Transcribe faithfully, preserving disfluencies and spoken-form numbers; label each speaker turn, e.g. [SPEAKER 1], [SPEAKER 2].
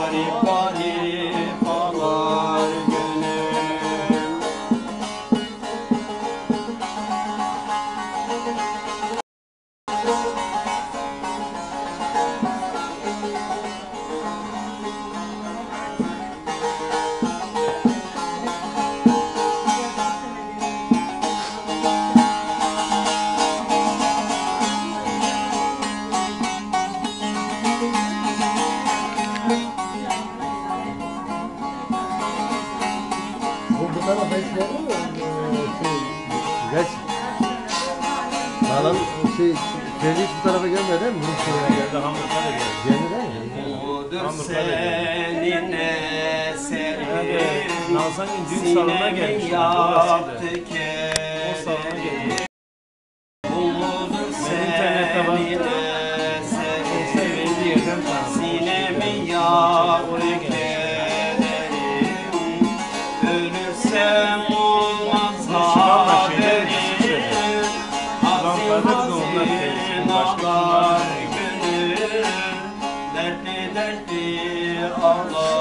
[SPEAKER 1] Garip garip ağlar gönül.
[SPEAKER 2] Bu tarafa hiç geldi mi? Ee, Şey, geç. Bağlan, şey, kendi hiç bu tarafa gelmedi değil mi? Bu şeye
[SPEAKER 3] Geldi Hamurk'a da geldi.
[SPEAKER 2] geldi değil mi?
[SPEAKER 1] Budur senin eserin,
[SPEAKER 3] Nazan'ın düğün salonuna gelmiş.
[SPEAKER 1] sinemi yaktı
[SPEAKER 3] O salona
[SPEAKER 1] kederin.
[SPEAKER 3] geldi.
[SPEAKER 1] Budur
[SPEAKER 3] internette baktım.
[SPEAKER 1] senin
[SPEAKER 3] Sevdiği yerden
[SPEAKER 1] eserin,
[SPEAKER 3] tanıdım.
[SPEAKER 1] sinemi
[SPEAKER 3] Oraya
[SPEAKER 1] yaktı
[SPEAKER 3] gelmiş.
[SPEAKER 1] kederin. Ölürsem olmaz
[SPEAKER 3] Şuranla şeyler
[SPEAKER 1] haberin, hazin
[SPEAKER 3] Lampada da onlar
[SPEAKER 1] hazin
[SPEAKER 3] sevsin. Başka kim
[SPEAKER 1] ağlar
[SPEAKER 3] var?
[SPEAKER 1] gönül, dertli dertli ağlar.